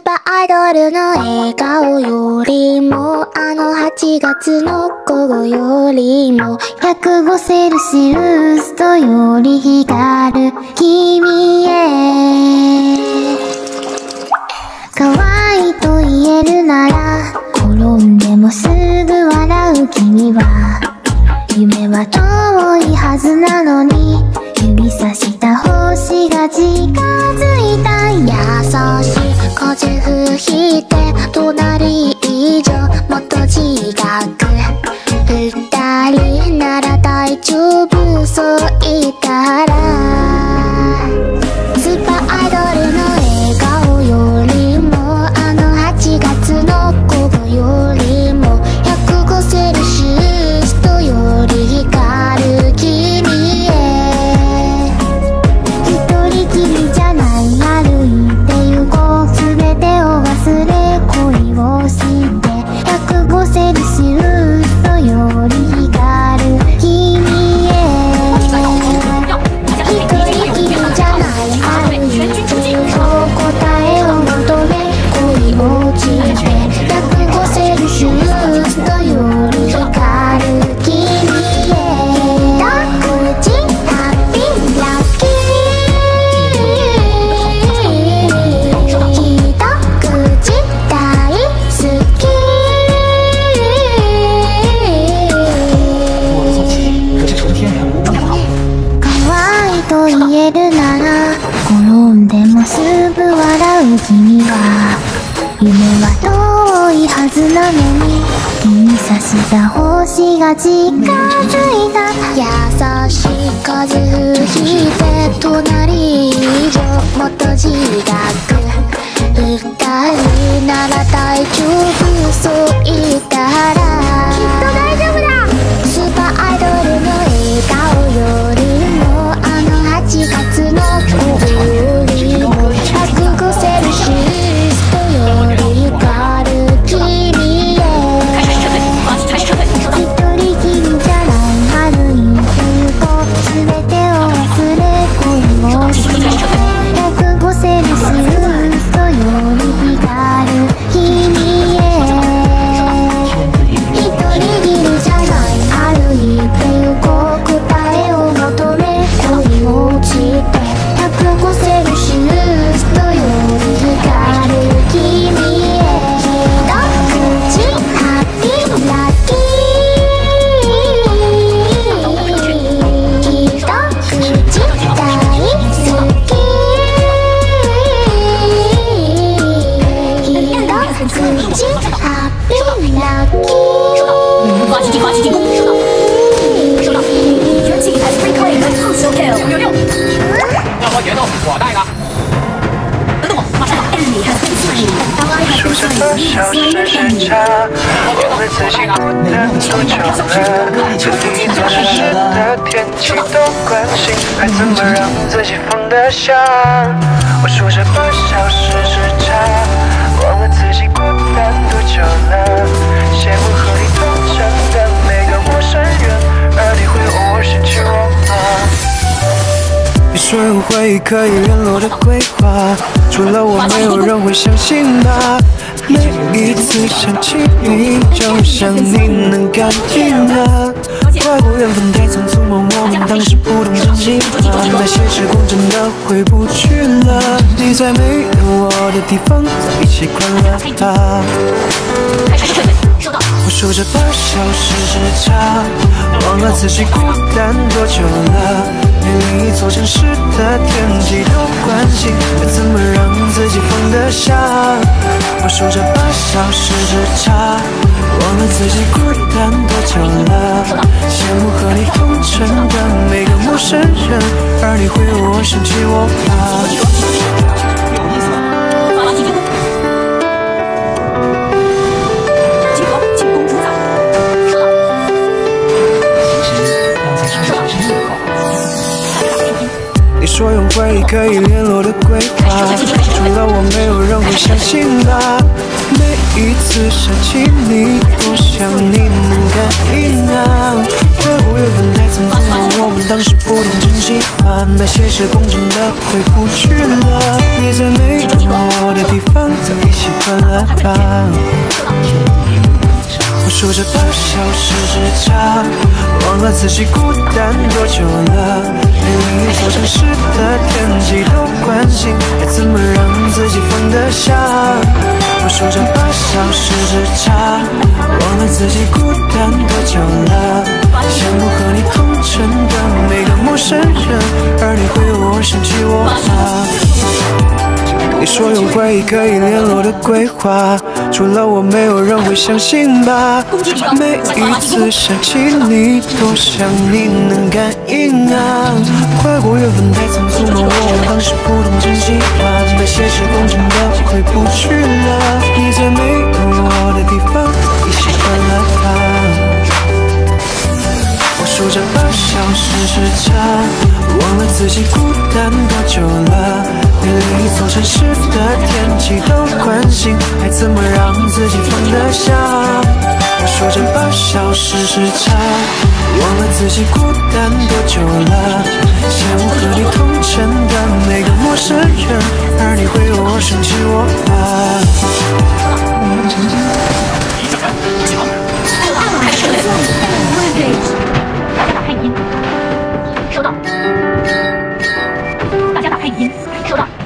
パーアイドルの笑顔よりもあの8月の午後よりも105セルシウスとより光る君へ可愛いと言えるなら転んでもすぐ笑う君は夢は遠いはずなのに指さした星が近づいた優しい風吹いて隣以上もっと自覚二人なら大丈夫そう言ったらスーパーアイドルの笑顔よりもあの8月の午後よりも105セルシウスとより光る君へ一人きりじゃない歩いて行こう全てを忘れ恋をして105セルシウスとより光る君へ一人きりじゃない歩いて行こう答えを求め恋をして105セルシウスとより光る君へ一口ハッピーラッキー一口大好き可愛いと言えるなら転んでもすぐ笑う君は夢は遠いはずなのに指さした星が近づいた優しい風吹いて隣以上もっと自覚二人なら大丈夫そう言ったらきっと大丈夫だスーパーアイドルの笑顔よりもあの8月の午後よりも105セルシウスとより光る君へ一人きりじゃない歩いて行こう全てを忘れ恋をして105セルシウスとより光る君へ一人きりじゃない歩いて行こう答えを求め恋をして105セルシウスとより光る君へ一口ハッピーラッキー一口大好き一口ハッピーラッキ垃圾进，垃圾进攻，收到，元气还是 free play 的 crucial kill。 要喝决斗，我带的。 等等我，马上。Enemy has been slain。 数着多少是时差，忘了自己孤单多久了。这里做事时的天气都关心，还怎么让自己放得下？我数着8小时时差，忘了自己孤单多久了。羡慕和你同城的每个陌生人，而你会偶尔嫌弃我吗？你说有会议可以联络的规划，除了我没有人会相信吧。每一次想起你，就像你能感应啊。怪不缘分太仓促吗？我们当时不懂珍惜吗？那些时光真的回不去了。你在没有我的地方，在一起快乐吧。我数着8小时时差，忘了自己孤单多久了。连另一座城市的天气都关心，该怎么让自己放得下？我数着8小时时差，忘了自己孤单多久了。羡慕和你同城的每个陌生人，而你会偶尔嫌弃我吗？你说有会议可以联络的规划，除了我没有人会相信吧。每一次想起你，多想你能感应啊。快5月份太匆匆，我们当时不懂珍惜啊，那些事公正的回不去了。你在没有我的地方，早已习惯了吧？我数着8小时之差，忘了自己孤单多久了。连另一座城市的天气都关心，还怎么让自己放得下？我数着8小时之差，忘了自己孤单多久了。羡慕和你同城的每个陌生人，而你会偶尔想起我吗？你说有会议可以联络的规划，除了我没有人会相信吧？每一次想起你，多想你能感应啊。快5月份太匆匆了，我当时不懂珍惜啊，那些事公正的回不去了。你在没有我的地方，已习惯了吧？我数着8小时之差，忘了自己孤单多久了。连另一座城市的天气都关心，还怎么让自己放得下？我数着8小时之差，忘了自己孤单多久了。羡慕和你同城的每个陌生人，而你会偶尔想起我吧？ 收到。大家打开语音，收到。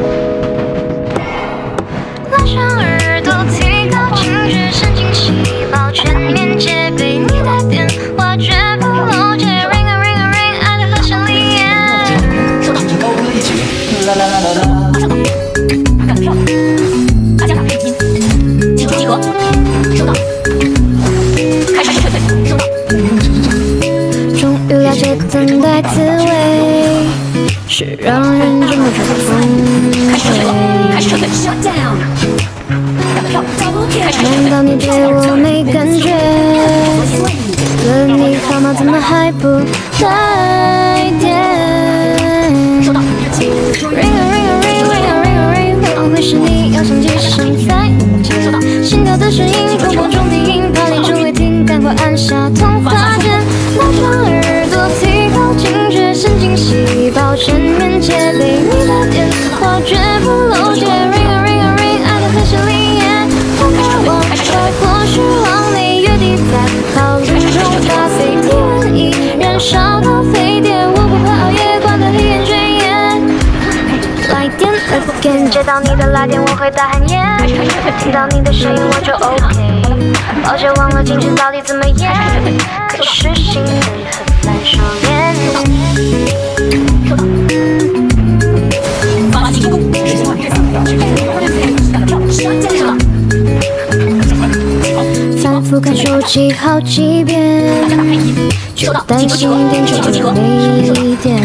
拉长耳朵，提高警觉，神经细胞全面戒备。你的电话绝不漏接 ，ring a ring a ring， 爱的和弦里演。 收到。 高歌一起，啦啦啦啦啦。 马上到。干得漂亮。大家打开语音，请求集合。收到。开始撤退，收到。 终于了解等待滋味，是让人这么觉得崩溃。 开始撤退 ，shut down。干得漂亮。 难道你对我没感觉？问你好吗？怎么还不来电？ 收到。 Ring a ring a ring ring a ring a ring， 会不会是你要响几声才能接？心跳的声音，空空中低音，怕你只会听，赶快按下通话键。拉长耳朵，提高警觉，神经细胞全面戒备。你的电话绝不漏接 ，ring a ring a ring， 爱的和弦里演。往哪往外，或许往内，月底再考虑中咖啡，体温已燃烧到沸点，我不怕熬夜，关得黑眼圈眼。来电 again， 接到你的来电我会大喊耶，听到你的声音我就 OK。抱歉忘了今天到底怎么演，可是心里很难收敛。 发垃圾成功，实现完成。干得漂亮，收到。 反复看手机好几遍，就担心点就没电。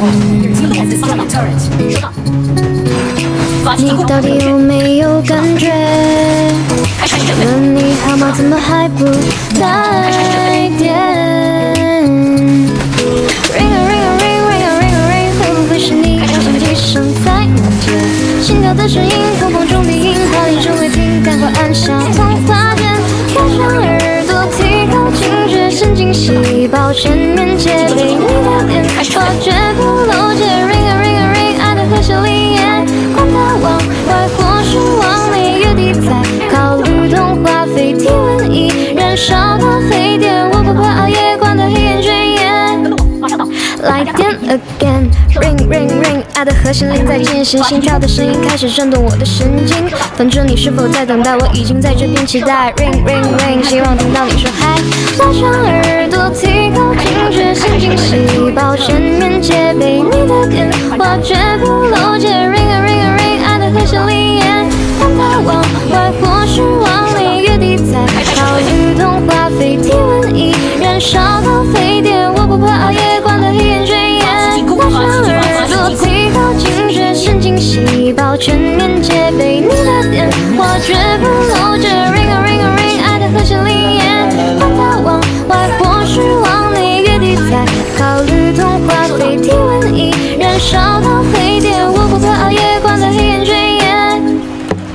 你到底有没有感觉？问你好吗？怎么还不来电 ？Ring a ring a ring ring a ring a ring， 会不会是你要响几声才能接？心跳的声音，空空中低音，怕你只会听，赶快按下通话键。拉长耳朵，提高警觉，神经细胞全面戒备。你的电话绝不漏接 ，ring a ring a ring， 爱的和弦里演。管它往外或是往内，月底再考虑通话费，体温已燃烧到沸点，我不怕熬夜，关得黑眼圈眼。来电 again，ring ring ring， 爱的和弦铃在进行，心跳的声音开始震动我的神经。反正你是否在等待，我已经在这边期待。ring ring ring， 希望听到你说嗨。拉长耳朵，提高警觉，神经细胞全面戒备。你的电话绝不漏接 ，ring a ring a ring， 爱的和弦里演。管它往外或是往内，月底再考虑通话费，体温已燃烧到沸点，我不怕熬夜，关得黑眼圈眼。拉长耳朵，提高警觉，神经细胞全面戒备。你的电话绝不漏接 ，ring a ring a ring， 爱的和弦里演。管它往外或是往内，月底再考虑通话费，体温已燃烧到沸点，我不怕熬夜，关得黑眼圈眼。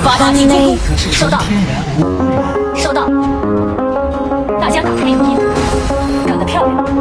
发达进攻，收到，收到。大家打开语音，干得漂亮。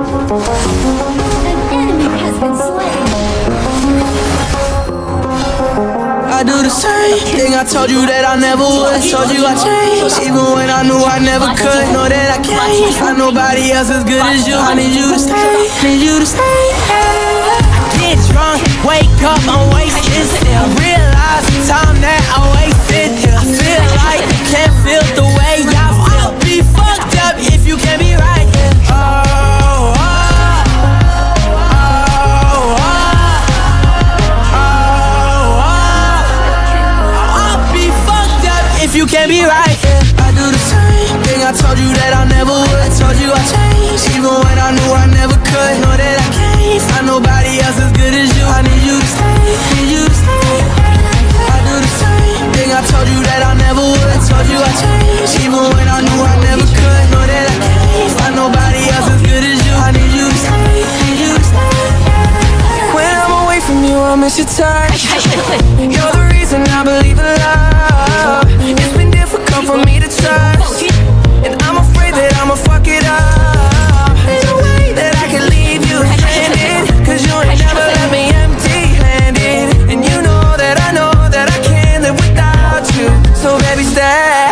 I do the same thing I told you that I never would. Told you I changed, even when I knew I never could. Know that I can't find nobody else as good as you. I need you to stay, need you to stay. I get drunk, wake up, I'm wasted still. Realize the time that I wasted here. I feel like you can't feel the way I feel. Be fucked up if you can't be right here. If you can't be right, yeah. I do the same thing I told you that I never would. Told you I changed, even when I knew I never could. Know that I can't find nobody else as good as you. I need you to stay, need you to stay. I do the same thing I told you that I never would. Told you I changed, even when I knew I never could. Know that I can't find nobody else as good as you. I need you to stay, need you to stay. When I'm away from you, I miss your touch. You're the reason I believe in love. It's been difficult for me to trust, and I'm afraid that I'ma fuck it up. There's no way that I can leave you stranded, cause you ain't never left me empty-handed. And you know that I can't live without you. So baby stay.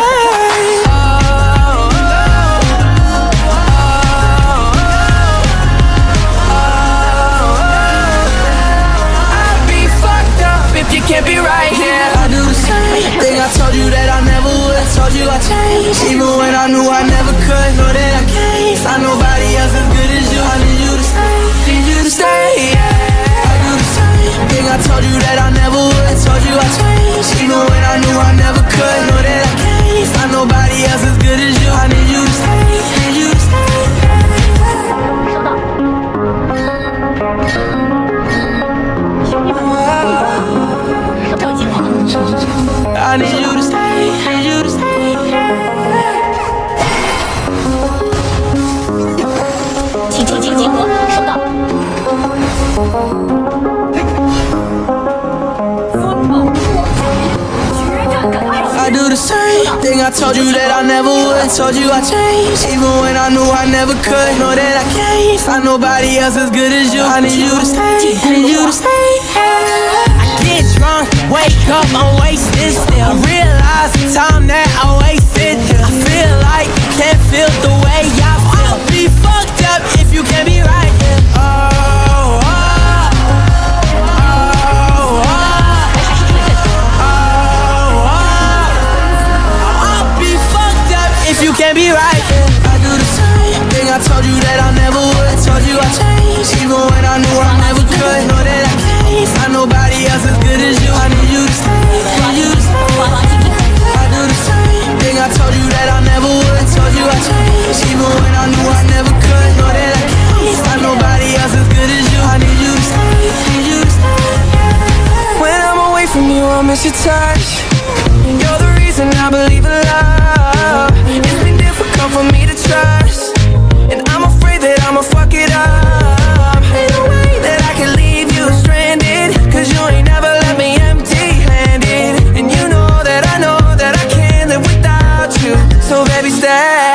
I'd be fucked up if you can't be right here. I do the same thing I told you that I never would. Told you I changed, even when I knew I never could. Know that I can't find nobody else as good as you. I need you to stay, need you to stay, yeah. I do the same thing I told you that I never would. Told you I changed, even when I knew I never could. Know that I can't find nobody else as good as you. I need you to stay, need you to stay. 收到。 I need you to stay, need you to stay. 请出境集合，收到。 I do the same thing I told you that I never would. Told you I changed, even when I knew I never could. Know that I can't find nobody else as good as you. I need you to stay, need you to stay. Get drunk, wake up, I'm wasted still. Realize the time that I wasted here. I feel like you can't feel the way I feel. Be fucked up if you can't be right here. I'll be fucked up if you can't be right here. I do the same thing I told you that I never would. Told you I changed, even when I knew I never could. Know that I can't find nobody else as good as you. I need you to stay, need you to stay. I do the same thing I told you that I never would. Told you I changed, even when I knew I never could. Know that I can't find nobody else as good as you. I need you to stay, need you to stay. When I'm away from you, I miss your touch. You're the reason I believe in love. It's been difficult for me to trust, and I'm afraid that I'ma fuck it up. Ain't no way that I can leave you stranded, cause you ain't never left me empty-handed. And you know that I can't live without you. So baby stay.